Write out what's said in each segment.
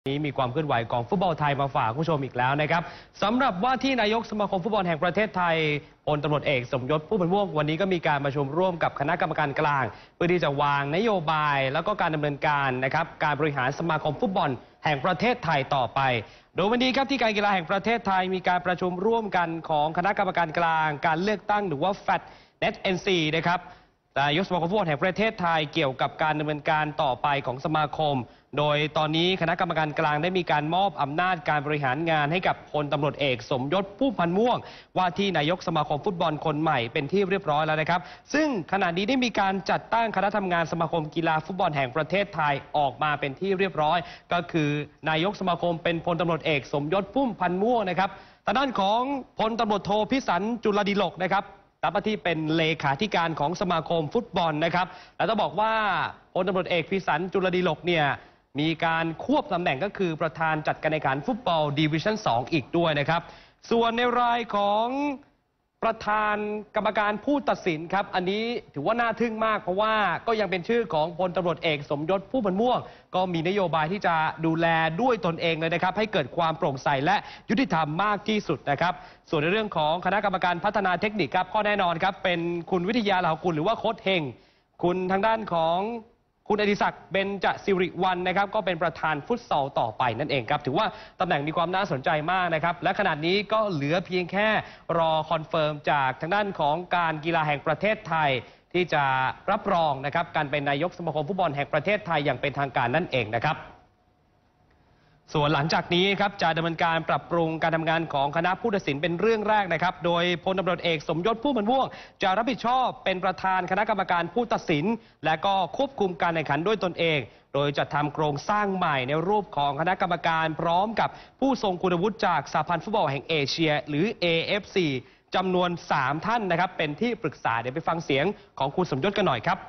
นี้มีความเคลื่อนไหวของฟุตบอลไทยมาฝากผู้ชมอีกแล้วนะครับสำหรับว่าที่นายกสมาคมฟุตบอลแห่งประเทศไทยพลตำรวจเอกสมยศพุ่มพันธ์ม่วงวันนี้ก็มีการประชุมร่วมกับคณะกรรมการกลางเพื่อที่จะวางนโยบายแล้วก็การดำเนินการนะครับการบริหารสมาคมฟุตบอลแห่งประเทศไทยต่อไปโดยวันนี้ครับที่การกีฬาแห่งประเทศไทยมีการประชุมร่วมกันของคณะกรรมการกลางการเลือกตั้งหรือว่า FAT-NET-NC นะครับนายกสมาคมฟุตบอลแห่งประเทศไทยเกี่ยวกับการดำเนินการต่อไปของสมาคมโดยตอนนี้คณะกรรมการกลางได้มีการมอบอำนาจการบริหารงานให้กับพลตำรวจเอกสมยศพุ่มพันธ์ม่วงว่าที่นายกสมาคมฟุตบอลคนใหม่เป็นที่เรียบร้อยแล้วนะครับซึ่งขณะนี้ได้มีการจัดตั้งคณะทำงานสมาคมกีฬาฟุตบอลแห่งประเทศไทยออกมาเป็นที่เรียบร้อยก็คือนายกสมาคมเป็นพลตำรวจเอกสมยศพุ่มพันธ์ม่วงนะครับทางด้านของพลตำรวจโทพิสันจุลดิลกนะครับรับหน้าที่เป็นเลขาธิการของสมาคมฟุตบอลนะครับและต้องบอกว่าพลตำรวจเอกพิสันจุลดิลกเนี่ยมีการควบตำแหน่งก็คือประธานจัดการแข่งขันฟุตบอลดิวิชั่น 2 อีกด้วยนะครับส่วนในรายของประธานกรรมการผู้ตัดสินครับอันนี้ถือว่าน่าทึ่งมากเพราะว่าก็ยังเป็นชื่อของพลตำรวจเอกสมยศพุ่มพันธ์ม่วงก็มีนโยบายที่จะดูแลด้วยตนเองเลยนะครับให้เกิดความโปร่งใสและยุติธรรมมากที่สุดนะครับส่วนในเรื่องของคณะกรรมการพัฒนาเทคนิคครับข้อแน่นอนครับเป็นคุณวิทยาเหล่ากุลหรือว่าโค้ชเฮงคุณทางด้านของคุณอดิศักดิ์เบญจสิริวัลย์นะครับก็เป็นประธานฟุตซอลต่อไปนั่นเองครับถือว่าตำแหน่งมีความน่าสนใจมากนะครับและขณะนี้ก็เหลือเพียงแค่รอคอนเฟิร์มจากทางด้านของการกีฬาแห่งประเทศไทยที่จะรับรองนะครับการเป็นนายกสมาคมฟุตบอลแห่งประเทศไทยอย่างเป็นทางการนั่นเองนะครับส่วนหลังจากนี้ครับจะดำเนินการปรับปรุงการทำงานของคณะผู้ตัดสินเป็นเรื่องแรกนะครับโดยพลตำรวจเอกสมยศพุ่มพันธ์ม่วงจะรับผิดชอบเป็นประธานคณะกรรมการผู้ตัดสินและก็ควบคุมการแข่งขันด้วยตนเองโดยจัดทำโครงสร้างใหม่ในรูปของคณะกรรมการพร้อมกับผู้ทรงคุณวุฒิจากสหพันธ์ฟุตบอลแห่งเอเชียหรือ AFC จำนวน3ท่านนะครับเป็นที่ปรึกษาเดี๋ยวไปฟังเสียงของคุณสมยศกันหน่อยครับ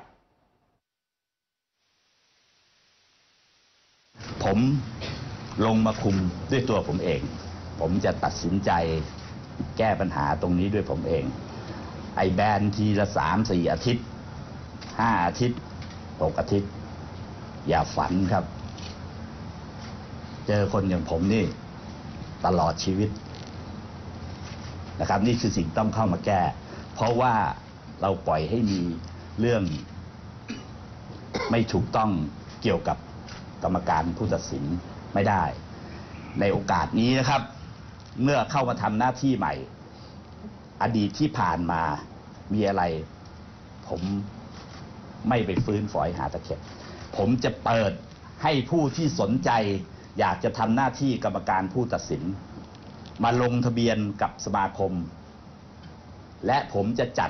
ผมลงมาคุมด้วยตัวผมเองผมจะตัดสินใจแก้ปัญหาตรงนี้ด้วยผมเองไอ้แบนทีละ3-4 อาทิตย์5 อาทิตย์6 อาทิตย์อย่าฝันครับเจอคนอย่างผมนี่ตลอดชีวิตนะครับนี่คือสิ่งต้องเข้ามาแก้เพราะว่าเราปล่อยให้มีเรื่องไม่ถูกต้องเกี่ยวกับกรรมการผู้ตัดสินไม่ได้ในโอกาสนี้นะครับเมื่อเข้ามาทำหน้าที่ใหม่อดีตที่ผ่านมามีอะไรผมไม่ไปฟื้นฝอยหาตะเข็บผมจะเปิดให้ผู้ที่สนใจอยากจะทำหน้าที่กรรมการผู้ตัดสินมาลงทะเบียนกับสมาคมและผมจะจัด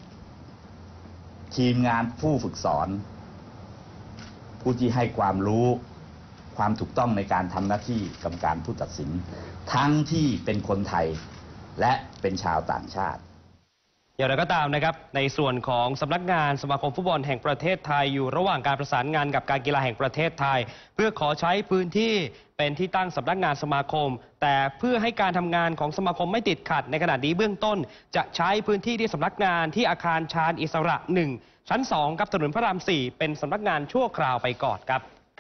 ทีมงานผู้ฝึกสอนผู้ที่ให้ความรู้ความถูกต้องในการทำหน้าที่กรรมการผู้ตัดสินทั้งที่เป็นคนไทยและเป็นชาวต่างชาติอย่างไรก็ตามนะครับในส่วนของสำนักงานสมาคมฟุตบอลแห่งประเทศไทยอยู่ระหว่างการประสานงานกับการกีฬาแห่งประเทศไทยเพื่อขอใช้พื้นที่เป็นที่ตั้งสำนักงานสมาคมแต่เพื่อให้การทำงานของสมาคมไม่ติดขัดในขณะนี้เบื้องต้นจะใช้พื้นที่ที่สำนักงานที่อาคารชาญอิสระ1ชั้น2กับถนนพระราม4เป็นสำนักงานชั่วคราวไปก่อนครับ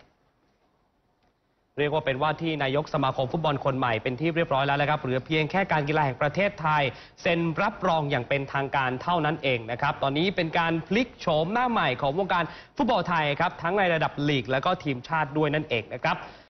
เรียกว่าเป็นว่าที่นายกสมาคมฟุตบอลคนใหม่เป็นที่เรียบร้อยแล้วนะครับเหลือเพียงแค่การกีฬาแห่งประเทศไทยเซ็นรับรองอย่างเป็นทางการเท่านั้นเองนะครับตอนนี้เป็นการพลิกโฉมหน้าใหม่ของวงการฟุตบอลไทยครับทั้งในระดับลีกและก็ทีมชาติด้วยนั่นเองนะครับ